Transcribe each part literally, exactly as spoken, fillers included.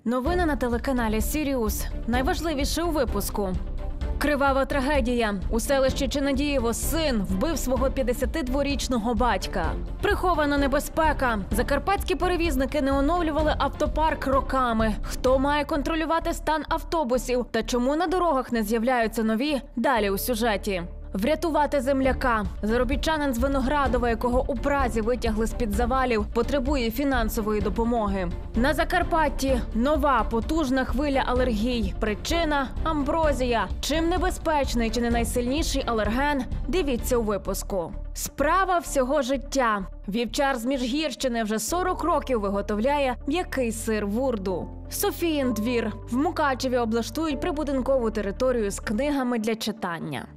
Новини на телеканалі «Сіріус». Найважливіше у випуску. Кривава трагедія. У селищі Чинадієво син вбив свого п'ятдесятидворічного батька. Прихована небезпека. Закарпатські перевізники не оновлювали автопарк роками. Хто має контролювати стан автобусів? Та чому на дорогах не з'являються нові? Далі у сюжеті. Врятувати земляка. Заробітчанин з Виноградова, якого у Празі витягли з-під завалів, потребує фінансової допомоги. На Закарпатті нова потужна хвиля алергій. Причина – амброзія. Чим небезпечний чи не найсильніший алерген? Дивіться у випуску. Справа всього життя. Вівчар з Міжгірщини вже сорок років виготовляє м'який сир вурду. Софіїн двір. В Мукачеві облаштують прибудинкову територію з книгами для читання.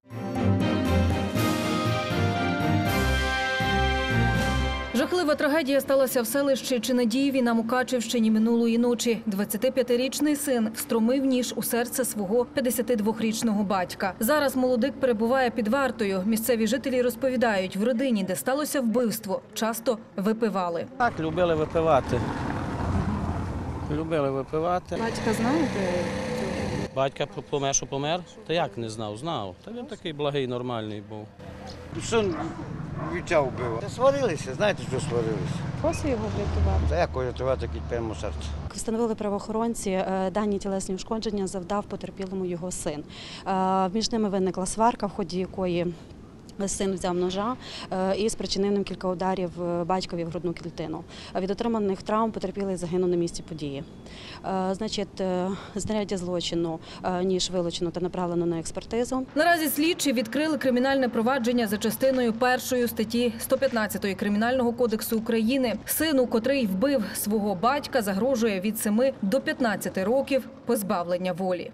Жахлива трагедія сталася в селищі Чинадієві на Мукачівщині минулої ночі. двадцятип'ятирічний син встромив ніж у серце свого п'ятдесятидвохрічного батька. Зараз молодик перебуває під вартою. Місцеві жителі розповідають, в родині, де сталося вбивство, часто випивали. Так, любили випивати. Любили випивати. Батька знаєте? Батька помер, що помер? Та як не знав? Знав. Та він такий благий, нормальний був. Син вівця вбив. Сварилися, знаєте, що сварилися? Хто його врятував? Та як врятувати таке прямо серце? Встановили правоохоронці, дані тілесні ушкодження завдав потерпілому його син. Між ними виникла сварка, в ході якої син взяв ножа і спричинив ним кілька ударів батькові в грудну клітину. Від отриманих травм потерпілий загинув на місці події. Значить, знаряддя злочину, ніж вилучено та направлено на експертизу. Наразі слідчі відкрили кримінальне провадження за частиною першої статті сто п'ятнадцятої Кримінального кодексу України. Сину, котрий вбив свого батька, загрожує від семи до п'ятнадцяти років позбавлення волі.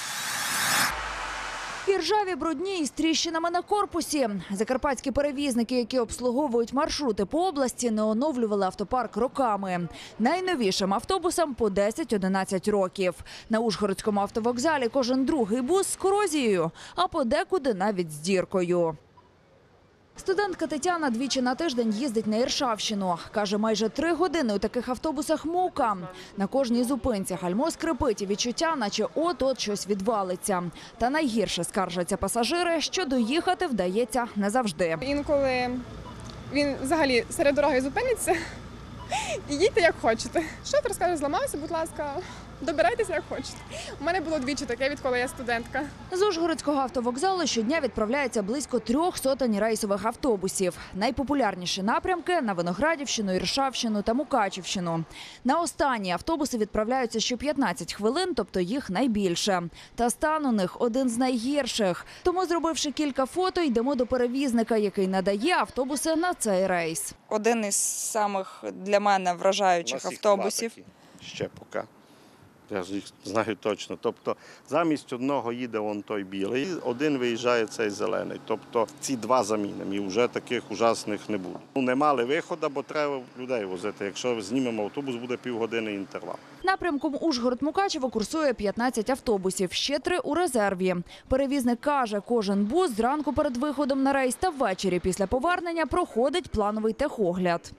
Іржаві, брудні із тріщинами на корпусі. Закарпатські перевізники, які обслуговують маршрути по області, не оновлювали автопарк роками. Найновішим автобусам по десять-одинадцять років. На Ужгородському автовокзалі кожен другий бус з корозією, а подекуди навіть з діркою. Студентка Тетяна двічі на тиждень їздить на Іршавщину. Каже, майже три години у таких автобусах мука. На кожній зупинці гальмо скрипить і відчуття, наче от-от щось відвалиться. Та найгірше, скаржаться пасажири, що доїхати вдається не завжди. Інколи він взагалі серед дороги зупиниться і їдьте як хочете. Шофер скаже, зламався, будь ласка, добирайтеся як хочете. У мене було двічі таке, відколи я студентка. З Ужгородського автовокзалу щодня відправляється близько трьох сотень рейсових автобусів. Найпопулярніші напрямки – на Виноградівщину, Іршавщину та Мукачівщину. На останні автобуси відправляються що п'ятнадцять хвилин, тобто їх найбільше. Та стан у них один з найгірших. Тому, зробивши кілька фото, йдемо до перевізника, який надає автобуси на цей рейс. Один із самих для мене вражаючих автобусів. Ще поки. Я ж їх знаю точно. Тобто замість одного їде вон той білий, один виїжджає цей зелений. Тобто ці два замінимо і вже таких ужасних не буде. Не мали виходу, бо треба людей возити. Якщо знімемо автобус, буде півгодини інтервал. Напрямком Ужгород-Мукачево курсує п'ятнадцять автобусів, ще три у резерві. Перевізник каже, кожен бус зранку перед виходом на рейс та ввечері після повернення проходить плановий техогляд.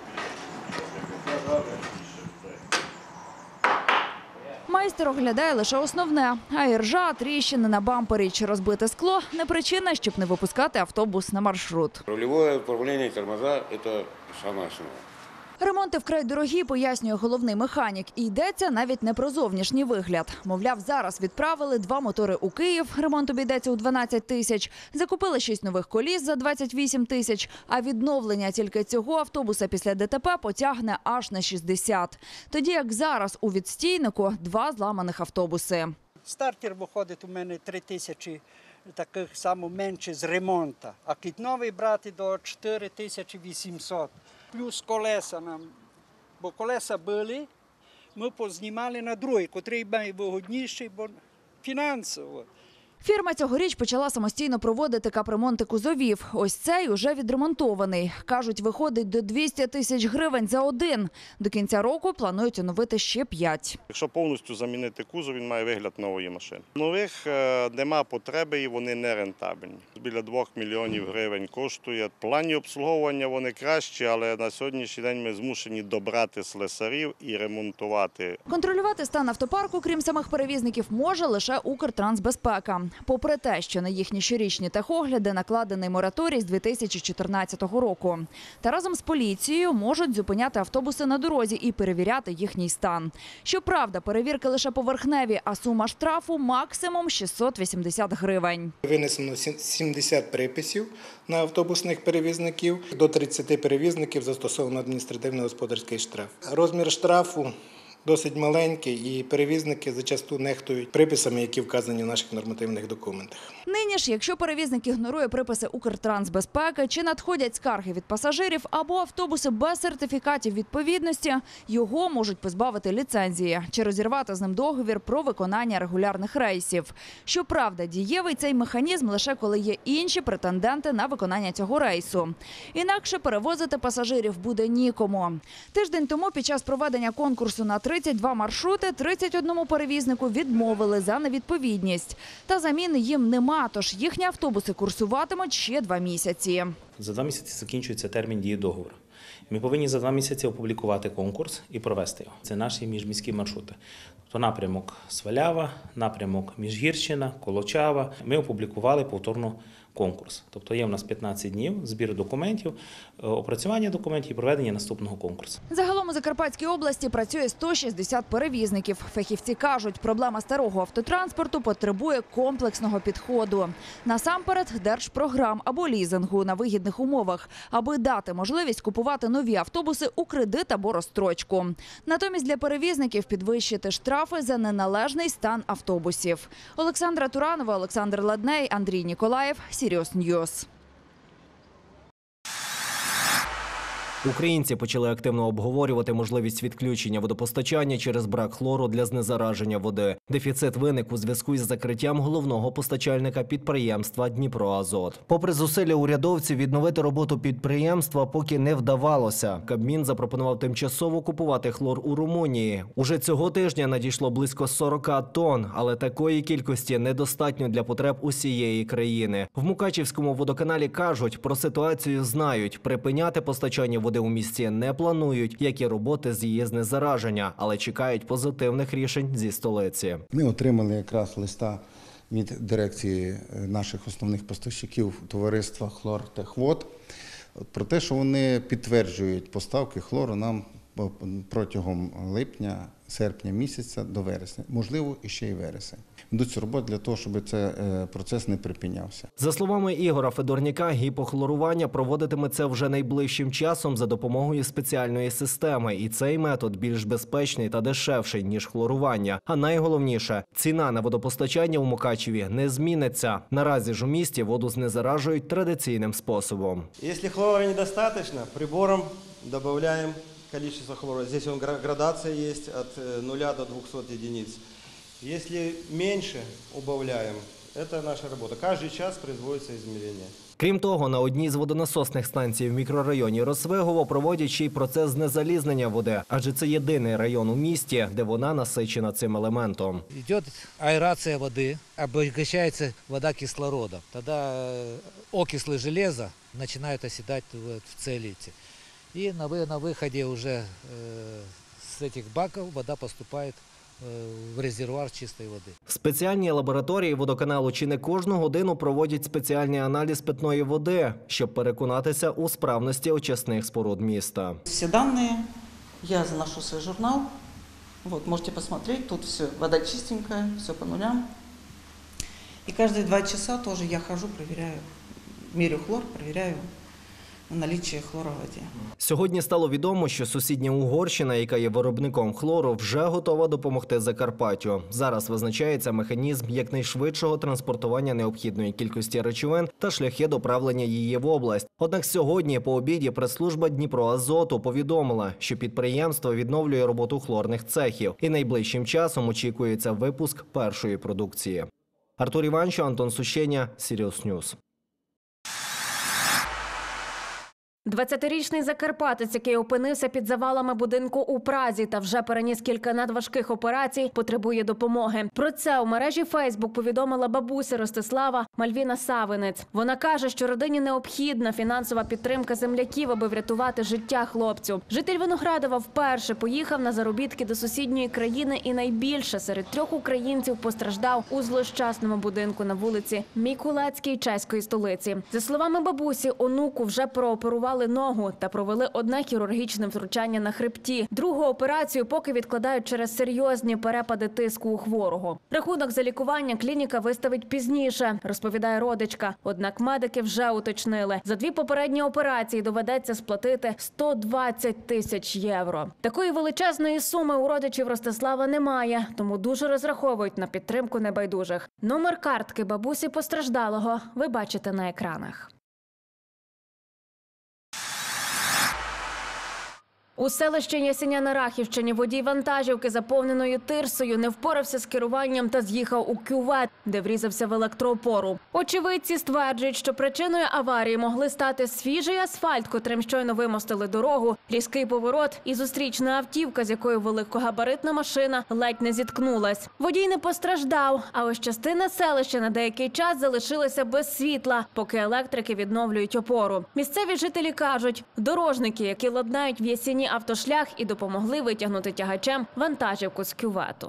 Майстер оглядає лише основне, а іржа, тріщини на бампері чи розбите скло – не причина, щоб не випускати автобус на маршрут. Рульове управління, тормоза – це саме основне. Ремонти вкрай дорогі, пояснює головний механік. І йдеться навіть не про зовнішній вигляд. Мовляв, зараз відправили два мотори у Київ, ремонт обійдеться у дванадцять тисяч, закупили шість нових коліс за двадцять вісім тисяч, а відновлення тільки цього автобуса після ДТП потягне аж на шістдесят. Тоді як зараз у відстійнику два зламаних автобуси. Стартер виходить у мене три тисячі, таких само менше з ремонту, а китновий брати до чотири тисячі вісімсот. Плюс колеса нам, бо колеса були, ми познімали на другий, котрий найвигідніший, бо фінансово. Фірма цьогоріч почала самостійно проводити капремонти кузовів. Ось цей уже відремонтований. Кажуть, виходить до двісті тисяч гривень за один. До кінця року планують оновити ще п'ять. Якщо повністю замінити кузов, він має вигляд нової машини. Нових е, нема потреби і вони не рентабельні. Біля двох мільйонів гривень коштує. В плані обслуговування вони кращі, але на сьогоднішній день ми змушені добрати слесарів і ремонтувати. Контролювати стан автопарку, крім самих перевізників, може лише Укртрансбезпека. Попри те, що на їхні щорічні техогляди накладений мораторій з дві тисячі чотирнадцятого року. Та разом з поліцією можуть зупиняти автобуси на дорозі і перевіряти їхній стан. Щоправда, перевірки лише поверхневі, а сума штрафу – максимум шістсот вісімдесят гривень. Винесено сімдесят приписів на автобусних перевізників. До тридцяти перевізників застосовано адміністративно-господарський штраф. Розмір штрафу досить маленький, і перевізники зачасту нехтують приписами, які вказані в наших нормативних документах. Нині ж, якщо перевізник ігнорує приписи Укртрансбезпеки, чи надходять скарги від пасажирів або автобуси без сертифікатів відповідності, його можуть позбавити ліцензії чи розірвати з ним договір про виконання регулярних рейсів. Щоправда, дієвий цей механізм лише коли є інші претенденти на виконання цього рейсу. Інакше перевозити пасажирів буде нікому. Тиждень тому під час проведення конкурсу на тридцять два маршрути тридцять одному перевізнику відмовили за невідповідність. Та заміни їм нема, тож їхні автобуси курсуватимуть ще два місяці. За два місяці закінчується термін дії договору. Ми повинні за два місяці опублікувати конкурс і провести його. Це наші міжміські маршрути. Тобто напрямок Свалява, напрямок Міжгірщина, Колочава. Ми опублікували повторно конкурс. Тобто є у нас п'ятнадцять днів збір документів, опрацювання документів і проведення наступного конкурсу. Загалом у Закарпатській області працює сто шістдесят перевізників. Фахівці кажуть, проблема старого автотранспорту потребує комплексного підходу. Насамперед, держпрограм або лізингу на вигідних умовах, аби дати можливість купувати нові автобуси у кредит або розстрочку. Натомість для перевізників підвищити штрафи за неналежний стан автобусів. Олександра Туранова, Олександр Ладней, Андрій Ніколаєв, Сіріус Ньюс. Українці почали активно обговорювати можливість відключення водопостачання через брак хлору для знезараження води. Дефіцит виник у зв'язку із закриттям головного постачальника підприємства «Дніпроазот». Попри зусилля урядовців відновити роботу підприємства поки не вдавалося. Кабмін запропонував тимчасово купувати хлор у Румунії. Уже цього тижня надійшло близько сорок тонн, але такої кількості недостатньо для потреб усієї країни. В Мукачівському водоканалі кажуть, про ситуацію знають, припиняти постачання води у місті не планують, як і роботи з її знезараження, але чекають позитивних рішень зі столиці. Ми отримали якраз листа від дирекції наших основних поставщиків товариства «Хлортехвод» про те, що вони підтверджують поставки хлору нам протягом липня, серпня місяця до вересня, можливо, і ще й вересень. Ведуться роботи для того, щоб цей процес не припинявся. За словами Ігора Федорняка, гіпохлорування проводитиметься вже найближчим часом за допомогою спеціальної системи. І цей метод більш безпечний та дешевший, ніж хлорування. А найголовніше – ціна на водопостачання у Мукачеві не зміниться. Наразі ж у місті воду знезаражують традиційним способом. Якщо хлору недостатньо, прибором додаємо количество хлора. Здесь он градация есть от нуля до двухсот единиц. Если меньше убавляем, это наша работа. Каждый час производится измерение. Крім того, на одній з водонасосних станцій в мікрорайоні Росвигово проводять ще й процес знезалізнення води, адже це єдиний район у місті, де вона насичена цим елементом. Йде аерація води, обогащається вода кислородом. Тоді окисли железа починають осідати в целіті. И на, на выходе уже э, с этих баков вода поступает э, в резервуар чистой воды. В спеціальній лабораторії водоканалу чи не кожну годину проводять спеціальний аналіз питної води, щоб переконатися у справності очисних споруд міста. Всі дані, я заношу свій журнал, вот, можете посмотреть, тут все, вода чистенькая, все по нулям. И каждые два часа тоже я хожу, проверяю, мерю хлор, проверяю наличие хлору в воді. Сьогодні стало відомо, що сусідня Угорщина, яка є виробником хлору, вже готова допомогти Закарпаттю. Зараз визначається механізм якнайшвидшого транспортування необхідної кількості речовин та шляхи доправлення її в область. Однак сьогодні по обіді прес-служба Дніпроазоту повідомила, що підприємство відновлює роботу хлорних цехів і найближчим часом очікується випуск першої продукції. Артур Іванчо, Антон Сущеня, Сіріус Ньюс. двадцятирічний закарпатець, який опинився під завалами будинку у Празі та вже переніс кілька надважких операцій, потребує допомоги. Про це у мережі Фейсбук повідомила бабуся Ростислава Мальвіна Савинець. Вона каже, що родині необхідна фінансова підтримка земляків, аби врятувати життя хлопцю. Житель Виноградова вперше поїхав на заробітки до сусідньої країни і найбільше серед трьох українців постраждав у злощасному будинку на вулиці Мікулацькій чеської столиці. За словами бабусі, онуку вже прооперували ногу та провели одне хірургічне втручання на хребті. Другу операцію поки відкладають через серйозні перепади тиску у хворого. Рахунок за лікування клініка виставить пізніше, розповідає родичка. Однак медики вже уточнили, за дві попередні операції доведеться сплатити сто двадцять тисяч євро. Такої величезної суми у родичів Ростислава немає, тому дуже розраховують на підтримку небайдужих. Номер картки бабусі постраждалого ви бачите на екранах. У селищі Ясеня на Рахівщині водій вантажівки, заповненої тирсою, не впорався з керуванням та з'їхав у кювет, де врізався в електроопору. Очевидці стверджують, що причиною аварії могли стати свіжий асфальт, котрим щойно вимостили дорогу, різкий поворот і зустрічна автівка, з якою великогабаритна машина ледь не зіткнулась. Водій не постраждав, а ось частина селища на деякий час залишилася без світла, поки електрики відновлюють опору. Місцеві жителі кажуть, дорожники, які ладнають в Ясені автошлях, і допомогли витягнути тягачем вантажівку з кювету.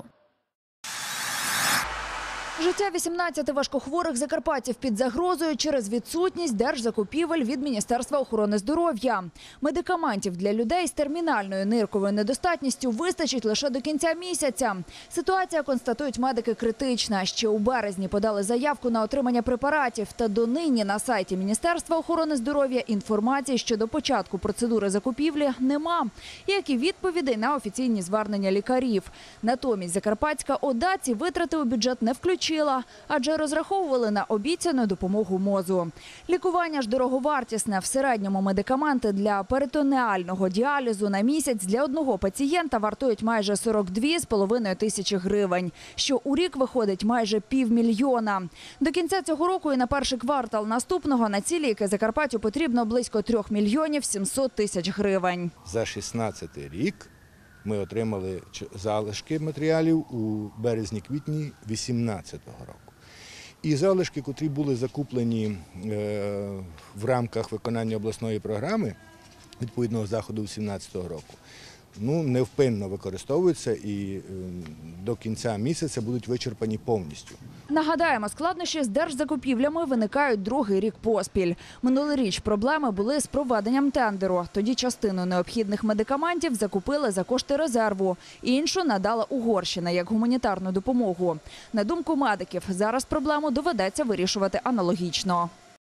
Життя вісімнадцяти важкохворих закарпатців під загрозою через відсутність держзакупівель від Міністерства охорони здоров'я. Медикаментів для людей з термінальною нирковою недостатністю вистачить лише до кінця місяця. Ситуація, констатують медики, критична. Ще у березні подали заявку на отримання препаратів. Та донині на сайті Міністерства охорони здоров'я інформації щодо початку процедури закупівлі нема. Як і відповідей на офіційні звернення лікарів. Натомість Закарпатська ОДА ці витрати у бюджет не включила, адже розраховували на обіцяну допомогу МОЗу. Лікування ж дороговартісне. В середньому медикаменти для перитонеального діалізу на місяць для одного пацієнта вартують майже сорок дві з половиною тисячі гривень, що у рік виходить майже півмільйона. До кінця цього року і на перший квартал наступного на ці ліки Закарпаттю потрібно близько трьох мільйонів сімсот тисяч гривень. За шістнадцятий рік ми отримали залишки матеріалів у березні-квітні вісімнадцятого року. І залишки, котрі були закуплені в рамках виконання обласної програми відповідного заходу сімнадцятого року, ну, невпинно використовуються і до кінця місяця будуть вичерпані повністю. Нагадаємо, складнощі з держзакупівлями виникають другий рік поспіль. Минулоріч проблеми були з проведенням тендеру. Тоді частину необхідних медикаментів закупили за кошти резерву. Іншу надала Угорщина як гуманітарну допомогу. На думку медиків, зараз проблему доведеться вирішувати аналогічно.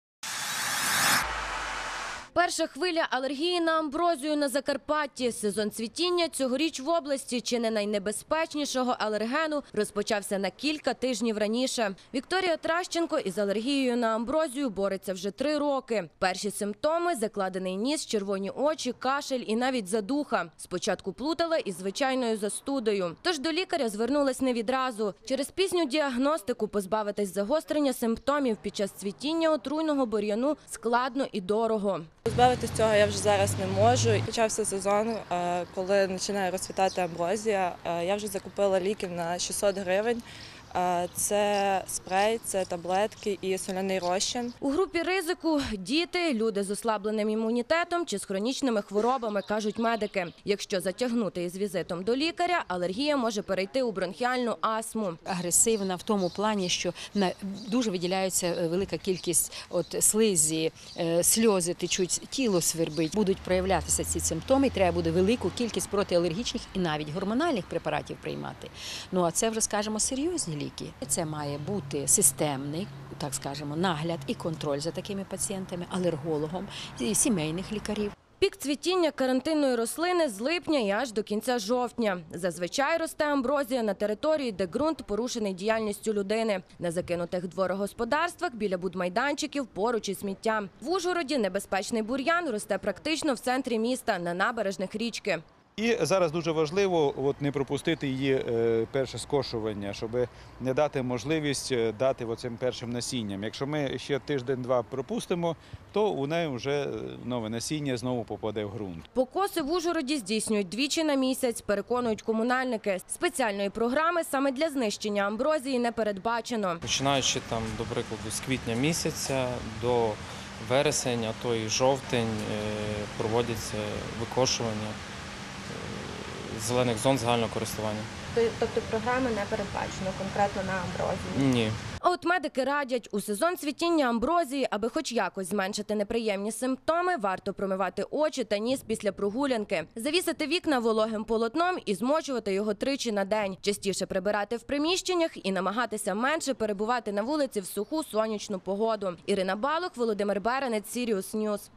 Перша хвиля алергії на амброзію на Закарпатті. Сезон цвітіння цьогоріч в області чи не найнебезпечнішого алергену розпочався на кілька тижнів раніше. Вікторія Тращенко із алергією на амброзію бореться вже три роки. Перші симптоми – закладений ніс, червоні очі, кашель і навіть задуха. Спочатку плутала із звичайною застудою. Тож до лікаря звернулась не відразу. Через пізню діагностику позбавитись загострення симптомів під час цвітіння отруйного бур'яну складно і дорого. Позбавитись цього я вже зараз не можу. Почався сезон, коли починає розцвітати амброзія. Я вже закупила ліків на шістсот гривень. Це спрей, це таблетки і соляний розчин. У групі ризику – діти, люди з ослабленим імунітетом чи з хронічними хворобами, кажуть медики. Якщо затягнути із візитом до лікаря, алергія може перейти у бронхіальну астму. Агресивна в тому плані, що дуже виділяється велика кількість от слизі, сльози течуть, тіло свербить. Будуть проявлятися ці симптоми, треба буде велику кількість протиалергічних і навіть гормональних препаратів приймати. Ну а це вже, скажімо, серйозні ліки. Це має бути системний, так скажемо, нагляд і контроль за такими пацієнтами, алергологом, і сімейних лікарів. Пік цвітіння карантинної рослини з липня і аж до кінця жовтня. Зазвичай росте амброзія на території, де ґрунт порушений діяльністю людини. На закинутих дворогосподарствах, біля будмайданчиків, поруч із сміттям. В Ужгороді небезпечний бур'ян росте практично в центрі міста, на набережних річки. І зараз дуже важливо от, не пропустити її е, перше скошування, щоб не дати можливість дати оцим першим насінням. Якщо ми ще тиждень-два пропустимо, то у неї вже нове насіння знову попаде в ґрунт. Покоси в Ужгороді здійснюють двічі на місяць, переконують комунальники. Спеціальної програми саме для знищення амброзії не передбачено. Починаючи там, до прикладу, з квітня місяця до вересень, а то і жовтень проводяться викошування зелених зон загального користування. Тобто програми не передбачено конкретно на амброзію? Ні. А от медики радять, у сезон цвітіння амброзії, аби хоч якось зменшити неприємні симптоми, варто промивати очі та ніс після прогулянки, завісити вікна вологим полотном і змочувати його тричі на день, частіше прибирати в приміщеннях і намагатися менше перебувати на вулиці в суху сонячну погоду. Ірина Балух, Володимир Беренець, Сіріус Ньюс.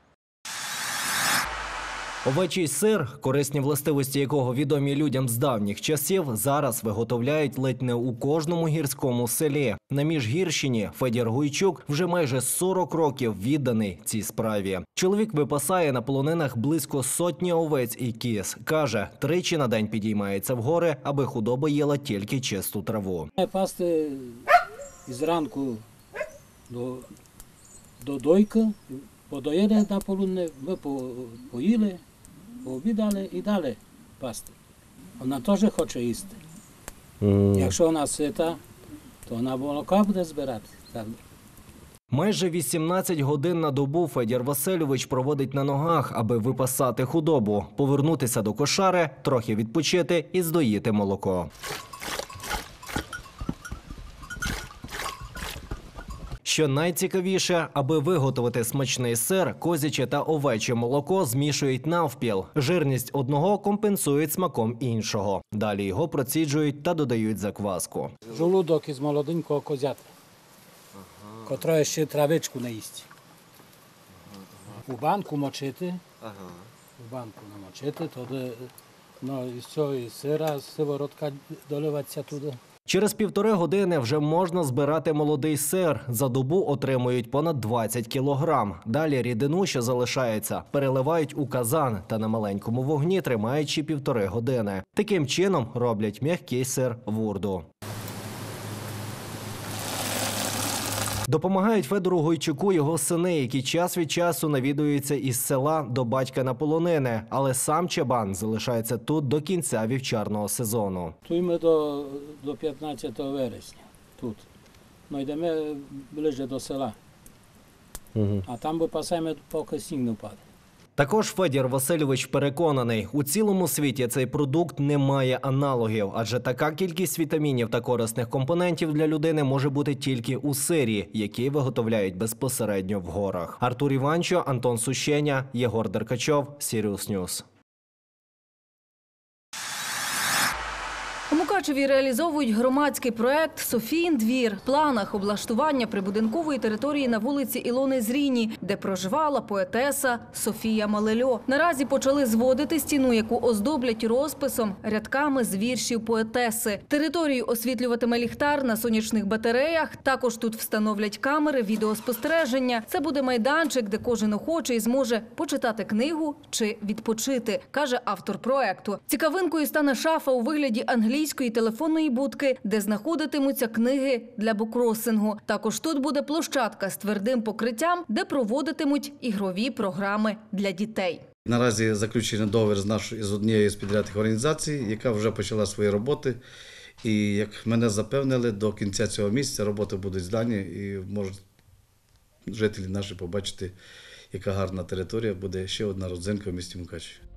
Овечий сир, корисні властивості якого відомі людям з давніх часів, зараз виготовляють ледь не у кожному гірському селі. На Міжгірщині Федір Гуйчук вже майже сорок років відданий цій справі. Чоловік випасає на полонинах близько сотні овець і кіз. Каже, тричі на день підіймається в гори, аби худоба їла тільки чисту траву. Пасти зранку до, до дойки, подоїли на полонини, ми поїли, пообідали і далі пасти. Вона теж хоче їсти. Mm. Якщо вона сита, то вона молока буде збирати. Майже вісімнадцять годин на добу Федір Васильович проводить на ногах, аби випасати худобу, повернутися до кошари, трохи відпочити і здоїти молоко. Що найцікавіше, аби виготовити смачний сир, козяче та овече молоко змішують навпіл. Жирність одного компенсують смаком іншого. Далі його проціджують та додають закваску. Жолудок із молоденького козятка, ага. Котра ще травичку не їсть. Ага. У банку мочити, ага. У банку намочити, тоді ну, із цього і сира, сиворотка доливатися туди. Через півтори години вже можна збирати молодий сир. За добу отримують понад двадцять кілограм. Далі рідину, що залишається, переливають у казан та на маленькому вогні тримають ще півтори години. Таким чином роблять м'який сир вурду. Допомагають Федору Гуйчуку його сини, які час від часу навідуються із села до батька на полонини. Але сам чабан залишається тут до кінця вівчарного сезону. Тут ми до, до п'ятнадцятого вересня. Тут. Ми йдемо ближче до села. Угу. А там випасаємо, поки сніг не впаде. Також Федір Васильович переконаний, у цілому світі цей продукт не має аналогів, адже така кількість вітамінів та корисних компонентів для людини може бути тільки у сирі, який виготовляють безпосередньо в горах. Артур Іванчо, Антон Сущеня, Єгор Деркачов, Сіріус Ньюс. У Мукачеві реалізовують громадський проект «Софіїн двір». В планах облаштування прибудинкової території на вулиці Ілони Зріні, де проживала поетеса Софія Малельо. Наразі почали зводити стіну, яку оздоблять розписом, рядками з віршів поетеси. Територію освітлюватиме ліхтар на сонячних батареях. Також тут встановлять камери відеоспостереження. Це буде майданчик, де кожен охочий зможе почитати книгу чи відпочити, каже автор проекту. Цікавинкою стане шафа у вигляді англійської телефонної будки, де знаходитимуться книги для буккросингу. Також тут буде площадка з твердим покриттям, де проводитимуть ігрові програми для дітей. Наразі заключений договір з нашою з однією з підрядних організацій, яка вже почала свої роботи. І, як мене запевнили, до кінця цього місяця роботи будуть здані і можуть жителі наші побачити, яка гарна територія, буде ще одна родзинка в місті Мукачеві.